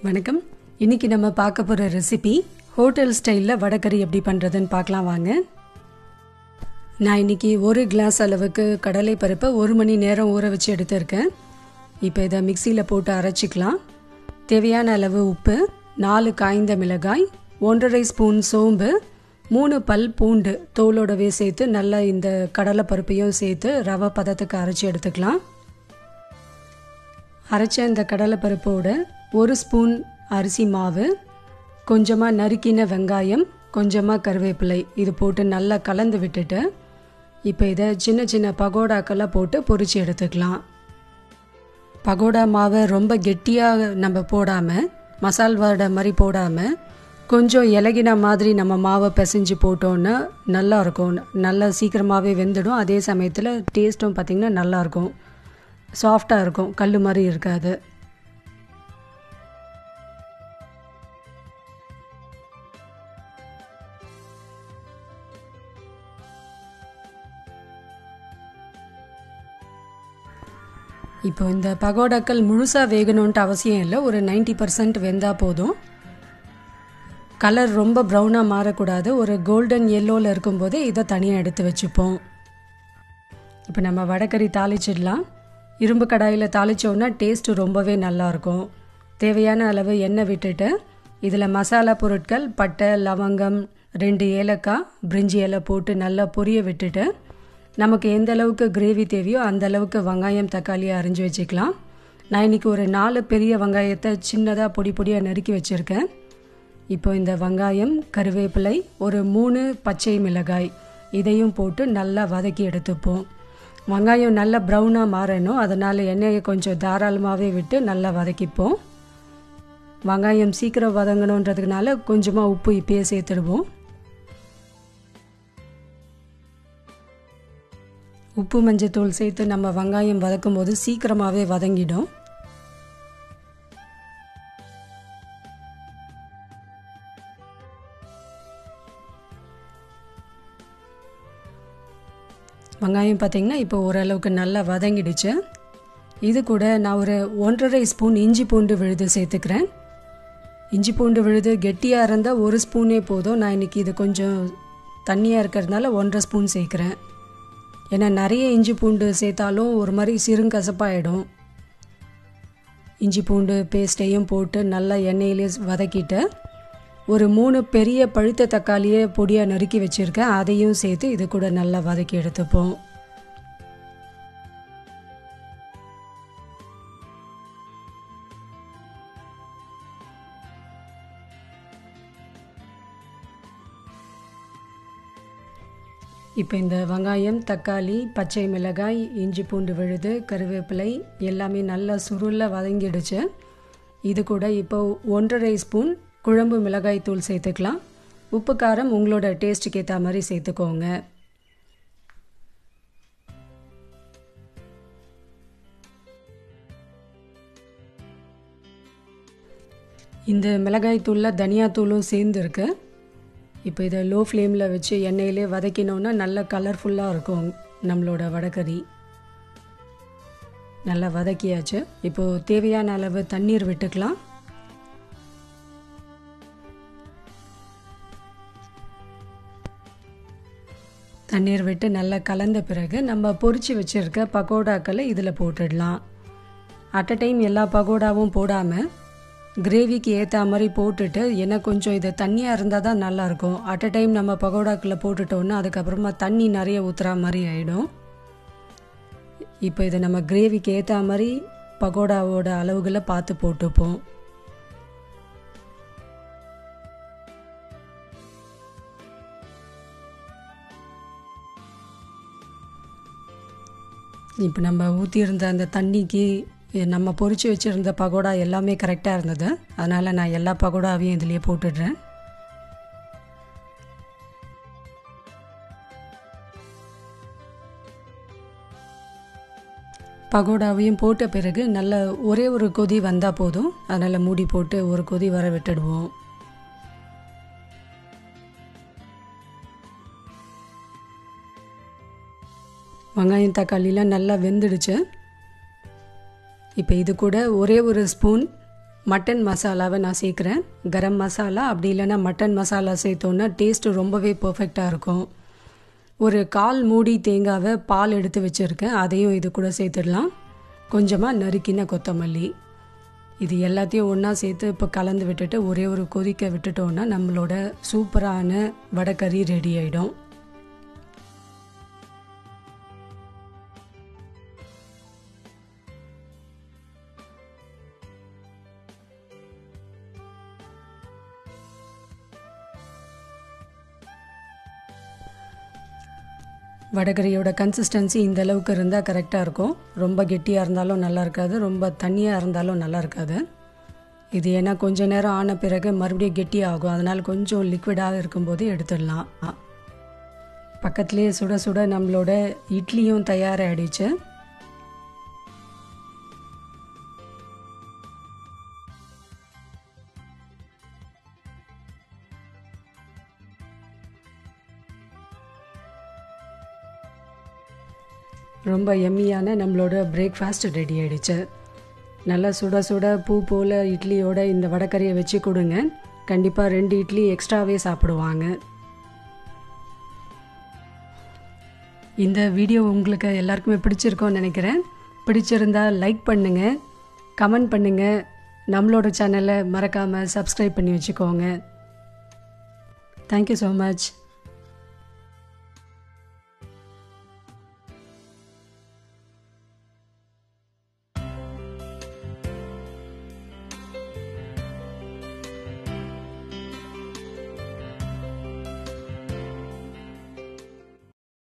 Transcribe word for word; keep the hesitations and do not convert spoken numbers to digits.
வணக்கம். இன்னைக்கு நம்ம பார்க்க போகிற ரெசிபி ஹோட்டல் ஸ்டைலில் வடகறி எப்படி பண்ணுறதுன்னு பார்க்கலாம் வாங்க. நான் இன்னைக்கு ஒரு கிளாஸ் அளவுக்கு கடலை பருப்பை ஒரு மணி நேரம் ஊற வச்சு எடுத்திருக்கேன். இப்போ இதை மிக்சியில் போட்டு அரைச்சிக்கலாம். தேவையான அளவு உப்பு, நாலு காய்ந்த மிளகாய், ஒன்றரை ஸ்பூன் சோம்பு, மூணு பல் பூண்டு தோலோடவே சேர்த்து நல்லா இந்த கடலை பருப்பையும் சேர்த்து ரவை பதத்துக்கு அரைச்சி எடுத்துக்கலாம். அரைச்ச இந்த கடலை பருப்போட ஒரு ஸ்பூன் அரிசி மாவு, கொஞ்சமாக நறுக்கின வெங்காயம், கொஞ்சமாக கருவேப்பிலை இது போட்டு நல்லா கலந்து விட்டுட்டு இப்போ இதை சின்ன சின்ன பகோடாக்கெல்லாம் போட்டு பொரிச்சு எடுத்துக்கலாம். பகோடா மாவை ரொம்ப கெட்டியாக நம்ம போடாமல், மசால் வடை மாதிரி போடாமல் கொஞ்சம் இலகின மாதிரி நம்ம மாவை பிசைஞ்சு போட்டோன்னா நல்லாயிருக்கும். நல்லா சீக்கிரமாகவே வெந்துடும். அதே சமயத்தில் டேஸ்ட்டும் பார்த்திங்கன்னா நல்லாயிருக்கும், சாஃப்டாக இருக்கும், கல் மாதிரி இருக்காது. இப்போ இந்த பகோடாக்கள் முழுசாக வேகணுன்ட்டு அவசியம் இல்லை. ஒரு நைன்டி பர்சன்ட் வெந்தால் போதும். கலர் ரொம்ப ப்ரௌனாக மாறக்கூடாது. ஒரு கோல்டன் எல்லோவில் இருக்கும்போதே இதை தனியாக எடுத்து வச்சுப்போம். இப்போ நம்ம வடகறி தாளிச்சிடலாம். இரும்பு கடாயில் தாளித்தோன்னா டேஸ்ட்டு ரொம்பவே நல்லாயிருக்கும். தேவையான அளவு எண்ணெய் விட்டுட்டு இதில் மசாலா பொருட்கள் பட்டை, லவங்கம், ரெண்டு ஏலக்காய், பிரிஞ்சி இலை போட்டு நல்லா பொரிய விட்டுட்டு நமக்கு எந்த அளவுக்கு கிரேவி தேவையோ அந்த அளவுக்கு வெங்காயம், தக்காளியை அரிஞ்சு வச்சுக்கலாம். நான் இன்றைக்கி ஒரு நாலு பெரிய வெங்காயத்தை சின்னதாக பொடி பொடியாக நறுக்கி வச்சுருக்கேன். இப்போ இந்த வெங்காயம், கருவேப்பிலை, ஒரு மூணு பச்சை மிளகாய் இதையும் போட்டு நல்லா வதக்கி எடுத்துப்போம். வெங்காயம் நல்லா ப்ரௌனாக மாறணும். அதனால் எண்ணெயை கொஞ்சம் தாராளமாகவே விட்டு நல்லா வதக்கிப்போம். வெங்காயம் சீக்கிரம் வதங்கணுன்றதுனால கொஞ்சமாக உப்பு இப்பயே சேர்த்துடுவோம். உப்பு மஞ்சத்தூள் சேர்த்து நம்ம வெங்காயம் வதக்கும் போது சீக்கிரமாகவே வதங்கிடும். வெங்காயம் பார்த்திங்கன்னா இப்போ ஓரளவுக்கு நல்லா வதங்கிடுச்சு. இது கூட நான் ஒரு ஒன்றரை ஸ்பூன் இஞ்சி பூண்டு விழுது சேர்த்துக்கிறேன். இஞ்சி பூண்டு விழுது கெட்டியாக இருந்தால் ஒரு ஸ்பூனே போதும். நான் இன்றைக்கி இது கொஞ்சம் தண்ணியாக இருக்கிறதுனால ஒன்றரை ஸ்பூன் சேர்க்குறேன். ஏன்னா நிறைய இஞ்சி பூண்டு சேர்த்தாலும் ஒரு மாதிரி சிறுங்கசப்பாயிடும். இஞ்சி பூண்டு பேஸ்ட்டையும் போட்டு நல்லா எண்ணெயிலே வதக்கிட்டு ஒரு மூணு பெரிய பழுத்த தக்காளியை பொடியாக நறுக்கி வச்சுருக்கேன். அதையும் சேர்த்து இது கூட நல்லா வதக்கி எடுத்துப்போம். இப்போ இந்த வெங்காயம், தக்காளி, பச்சை மிளகாய், இஞ்சி பூண்டு விழுது, கருவேப்பிலை எல்லாமே நல்லா சுருள வதங்கிடுச்சு. இது கூட இப்போ ஒன்றரை ஸ்பூன் குழம்பு மிளகாய் தூள் சேர்த்துக்கலாம். உப்பு காரம் உங்களோட டேஸ்ட்டுக்கு ஏற்ற மாதிரி சேர்த்துக்கோங்க. இந்த மிளகாய் தூளில் தனியாத்தூளும் சேர்ந்துருக்கு. இப்போ இதை லோ ஃப்ளேமில் வச்சு எண்ணெயிலே வதக்கினோன்னா நல்ல கலர்ஃபுல்லாக இருக்கும் நம்மளோட வடகறி. நல்லா வதக்கியாச்சு. இப்போது தேவையான அளவு தண்ணீர் விட்டுக்கலாம். தண்ணீர் விட்டு நல்லா கலந்த பிறகு நம்ம பொரிச்சு வச்சுருக்க பகோடாக்களை இதில் போட்டுடலாம். அட் அ டைம் எல்லா பகோடாவும் போடாமல் கிரேவிக்கு ஏற்ற மாதிரி போட்டுட்டு, ஏன்னா கொஞ்சம் இது தண்ணியாக இருந்தால் தான் நல்லாயிருக்கும். அட் அ டைம் நம்ம பகோடாக்குள்ளே போட்டுட்டோன்னா அதுக்கப்புறமா தண்ணி நிறைய ஊற்றுற மாதிரி ஆகிடும். இப்போ இதை நம்ம கிரேவிக்கு ஏற்ற மாதிரி பகோடாவோட அளவுகளை பார்த்து போட்டுப்போம். இப்போ நம்ம ஊற்றியிருந்த அந்த தண்ணிக்கு நம்ம பொரிச்சு வச்சுருந்த பகோடா எல்லாமே கரெக்டாக இருந்தது. அதனால் நான் எல்லா பகோடாவையும் இதிலே போட்டுடுறேன். பகோடாவையும் போட்ட பிறகு நல்ல ஒரே ஒரு கொதி வந்தால் போதும். அதனால் மூடி போட்டு ஒரு கொதி வர விட்டுடுவோம். வெங்காயம் தக்காளிலாம் நல்லா வெந்துடுச்சு. இப்போ இது கூட ஒரே ஒரு ஸ்பூன் மட்டன் மசாலாவை நான் சேர்க்குறேன். கரம் மசாலா அப்படி இல்லைன்னா மட்டன் மசாலா சேர்த்தோன்னா டேஸ்ட்டு ரொம்பவே பர்ஃபெக்டாக இருக்கும். ஒரு கால் மூடி தேங்காவை பால் எடுத்து வச்சுருக்கேன், அதையும் இது கூட சேர்த்துடலாம். கொஞ்சமாக நறுக்கின கொத்தமல்லி, இது எல்லாத்தையும் ஒன்றா சேர்த்து இப்போ கலந்து விட்டுட்டு ஒரே ஒரு கொதிக்க விட்டுட்டோன்னா நம்மளோட சூப்பரான வடகறி ரெடி ஆகிடும். வடகறியோட கன்சிஸ்டன்சி இந்த அளவுக்கு இருந்தால் கரெக்டாக இருக்கும். ரொம்ப கெட்டியாக இருந்தாலும் நல்லா இருக்காது, ரொம்ப தண்ணியாக இருந்தாலும் நல்லா இருக்காது. இது ஏன்னா கொஞ்சம் நேரம் ஆன பிறகு மறுபடியும் கெட்டியாகும், அதனால் கொஞ்சம் லிக்விடாக இருக்கும்போது எடுத்துடலாம். பக்கத்துலேயே சுட சுட நம்மளோட இட்லியும் தயாராகிடுச்சு. ரொம்ப எம்மியான நம்மளோட பிரேக்ஃபாஸ்ட் ரெடி ஆகிடுச்சு. நல்லா சுட சுட பூ போல் இட்லியோட இந்த வடகறியை வச்சு கொடுங்க, கண்டிப்பாக ரெண்டு இட்லி எக்ஸ்ட்ராவே சாப்பிடுவாங்க. இந்த வீடியோ உங்களுக்கு எல்லாருக்குமே பிடிச்சிருக்கோன்னு நினைக்கிறேன். பிடிச்சிருந்தால் லைக் பண்ணுங்கள், கமெண்ட் பண்ணுங்கள், நம்மளோட சேனலை மறக்காமல் சப்ஸ்கிரைப் பண்ணி வச்சுக்கோங்க. Thank you so much.